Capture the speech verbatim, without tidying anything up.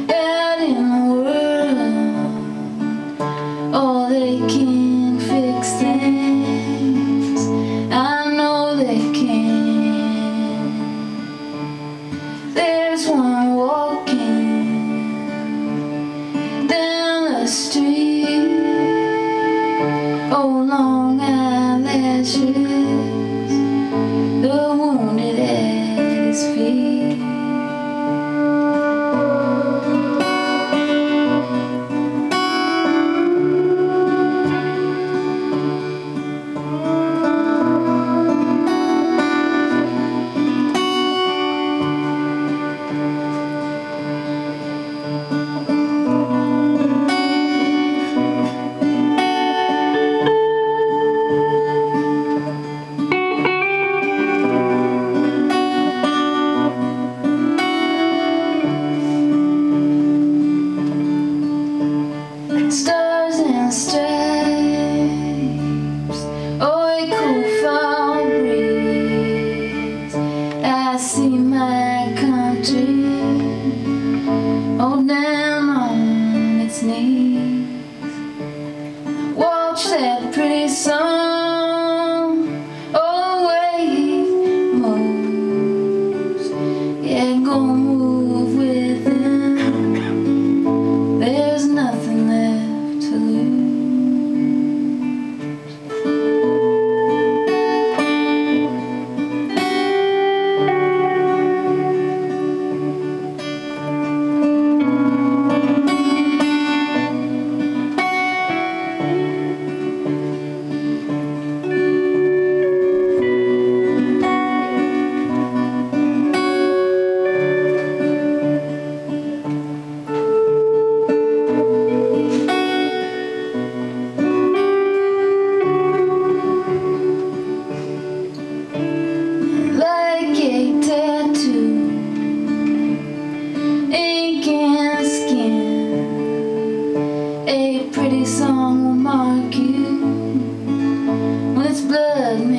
out in the world. Oh, they can fix things, I know they can. There's one walking down the street, oh, long eyelashes, the wounded at his feet. Stars and stripes, oh, a cool fall breeze. I see my country, oh, down on its knees. Watch that pretty song, oh, way it moves. Yeah, go move with them. There's nothing left to lose. A pretty song will mark you when its blood